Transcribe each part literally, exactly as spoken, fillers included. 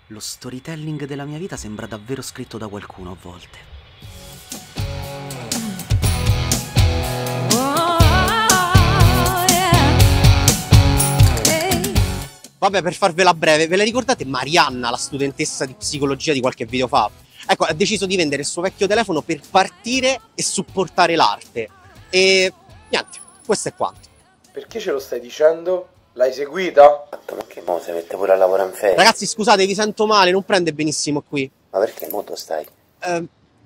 Lo storytelling della mia vita sembra davvero scritto da qualcuno a volte. Vabbè, per farvela breve, ve la ricordate Marianna, la studentessa di psicologia di qualche video fa? Ecco, ha deciso di vendere il suo vecchio telefono per partire e supportare l'arte. E niente, questo è quanto. Perché ce lo stai dicendo? L'hai seguita? Ma che mo si mette pure a lavorare in ferie? Ragazzi, scusate, vi sento male, non prende benissimo qui. Ma perché mo tu stai? Eh,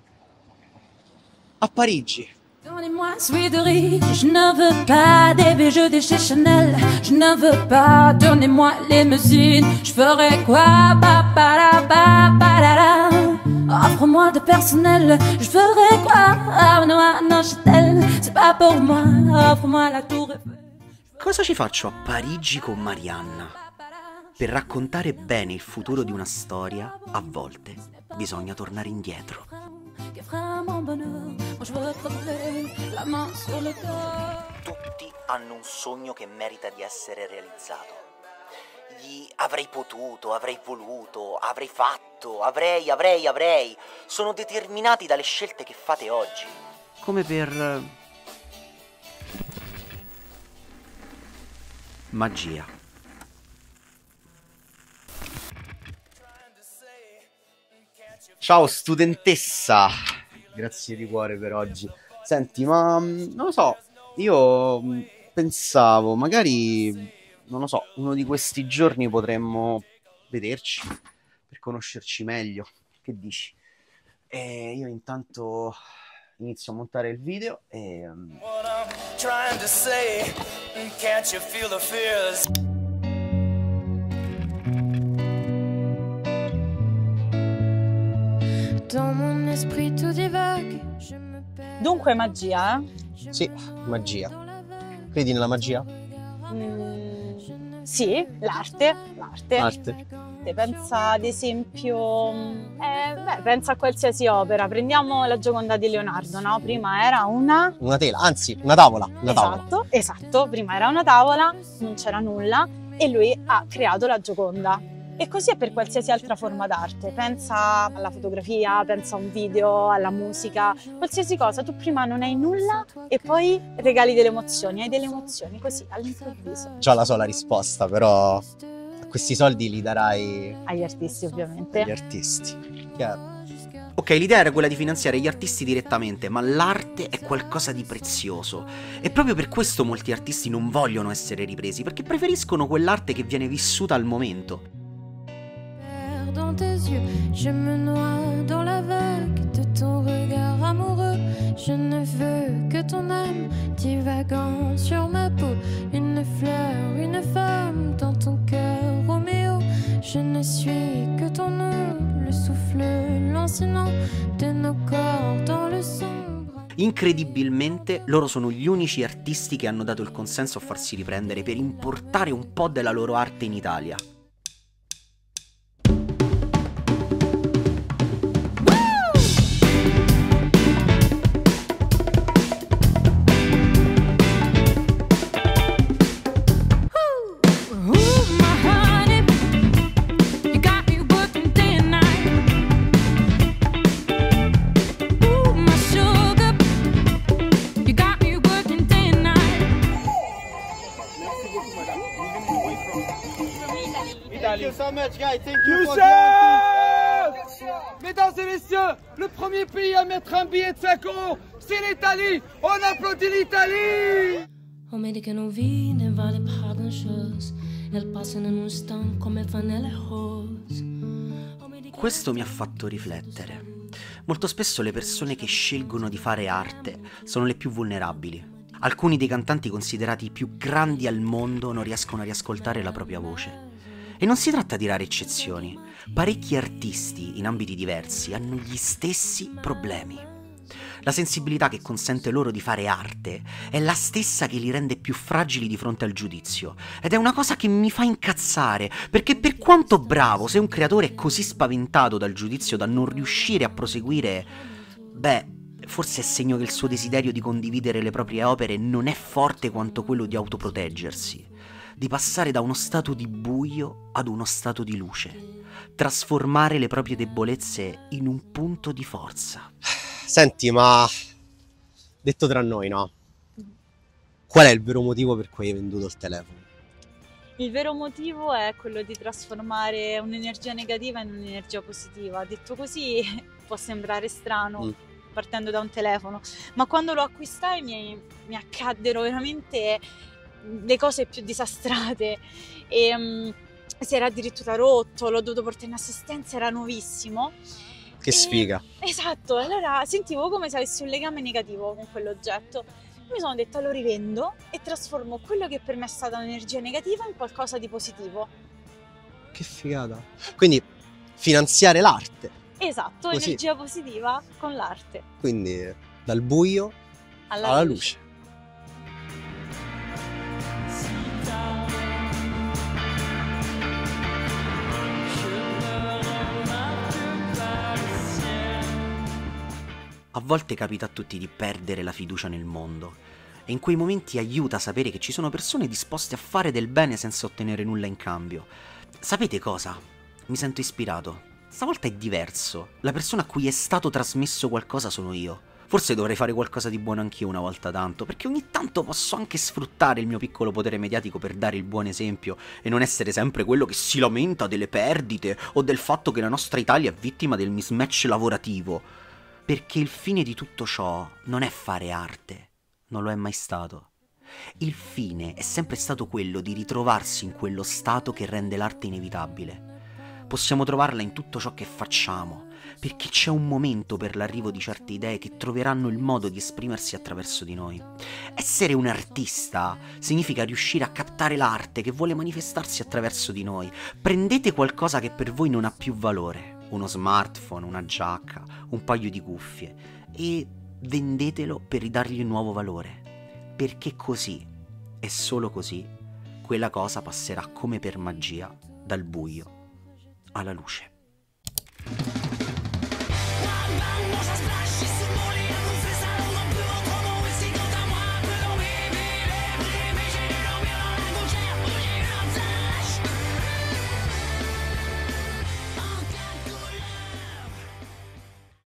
a Parigi. Donnez-moi suéderie, je ne veux pas des bijoux de chez Chanel, je ne veux pas, donnez-moi limousine, je ferai quoi, ba ba da ba ba da da. Offre-moi de personnel, je ferai quoi, ah non, ah non, Chanel, c'est pas pour moi, offre-moi la tour Eiffel. Cosa ci faccio a Parigi con Marianna? Per raccontare bene il futuro di una storia, a volte bisogna tornare indietro. Tutti hanno un sogno che merita di essere realizzato. Gli avrei potuto, avrei voluto, avrei fatto, avrei, avrei, avrei. Sono determinati dalle scelte che fate oggi. Come per... magia. Ciao studentessa, grazie di cuore per oggi. Senti, ma non lo so, io pensavo, magari, non lo so, uno di questi giorni potremmo vederci per conoscerci meglio. Che dici? E io intanto inizio a montare il video e... Dunque magia, eh? Sì, magia. Credi nella magia? Mm, sì, l'arte, l'arte. Arte. Pensa ad esempio, eh, beh, pensa a qualsiasi opera. Prendiamo la Gioconda di Leonardo, no? Prima era una... Una tela, anzi, una tavola. Una esatto, tavola. esatto. Prima era una tavola, non c'era nulla e lui ha creato la Gioconda. E così è per qualsiasi altra forma d'arte, pensa alla fotografia, pensa a un video, alla musica, qualsiasi cosa, tu prima non hai nulla e poi regali delle emozioni, hai delle emozioni così all'improvviso. Già la so la risposta, però questi soldi li darai agli artisti ovviamente. Agli artisti, chiaro. Ok, l'idea era quella di finanziare gli artisti direttamente, ma l'arte è qualcosa di prezioso. E proprio per questo molti artisti non vogliono essere ripresi, perché preferiscono quell'arte che viene vissuta al momento. Dans tes yeux, je me noie dans la vague de ton regard amoureux. Je ne veux que ton âme divagant sur ma peau. Une fleur, une femme dans ton cœur, Roméo. Je ne suis que ton nom, le souffle lancinant de nos corps dans le sombre. Incredibilmente, loro sono gli unici artisti che hanno dato il consenso a farsi riprendere per importare un po' della loro arte in Italia. Thank you so much, guys. Thank you for the... Mesdames et messieurs, le premier pays à mettre un billet de cinq euros, c'est l'Italie. On applaudit l'Italie. On me dit que nos vies ne valent pas grand-chose. Elles passent in un instant come fanno le rose. Questo mi ha fatto riflettere. Molto spesso le persone che scelgono di fare arte sono le più vulnerabili. Alcuni dei cantanti considerati i più grandi al mondo non riescono a riascoltare la propria voce. E non si tratta di rare eccezioni. Parecchi artisti, in ambiti diversi, hanno gli stessi problemi. La sensibilità che consente loro di fare arte è la stessa che li rende più fragili di fronte al giudizio. Ed è una cosa che mi fa incazzare, perché per quanto bravo, se un creatore è così spaventato dal giudizio da non riuscire a proseguire, beh, forse è segno che il suo desiderio di condividere le proprie opere non è forte quanto quello di autoproteggersi. di passare da uno stato di buio ad uno stato di luce, trasformare le proprie debolezze in un punto di forza. Senti, ma detto tra noi, no? Qual è il vero motivo per cui hai venduto il telefono? Il vero motivo è quello di trasformare un'energia negativa in un'energia positiva. Detto così può sembrare strano, mm. partendo da un telefono, ma quando lo acquistai mi, mi accaddero veramente le cose più disastrate. E, um, si era addirittura rotto, l'ho dovuto portare in assistenza, era nuovissimo. Che sfiga. E, esatto, allora sentivo come se avessi un legame negativo con quell'oggetto. Mi sono detta lo rivendo e trasformo quello che per me è stata un'energia negativa in qualcosa di positivo. Che figata. Quindi finanziare l'arte. Esatto, così. Energia positiva con l'arte. Quindi dal buio alla, alla luce. luce. A volte capita a tutti di perdere la fiducia nel mondo e in quei momenti aiuta a sapere che ci sono persone disposte a fare del bene senza ottenere nulla in cambio. Sapete cosa? Mi sento ispirato. Stavolta è diverso. La persona a cui è stato trasmesso qualcosa sono io. Forse dovrei fare qualcosa di buono anch'io una volta tanto, perché ogni tanto posso anche sfruttare il mio piccolo potere mediatico per dare il buon esempio e non essere sempre quello che si lamenta delle perdite o del fatto che la nostra Italia è vittima del mismatch lavorativo. Perché il fine di tutto ciò non è fare arte, non lo è mai stato. Il fine è sempre stato quello di ritrovarsi in quello stato che rende l'arte inevitabile. Possiamo trovarla in tutto ciò che facciamo, perché c'è un momento per l'arrivo di certe idee che troveranno il modo di esprimersi attraverso di noi. Essere un artista significa riuscire a captare l'arte che vuole manifestarsi attraverso di noi. Prendete qualcosa che per voi non ha più valore. Uno smartphone, una giacca, un paio di cuffie e vendetelo per ridargli un nuovo valore, perché così, e solo così, quella cosa passerà come per magia dal buio alla luce.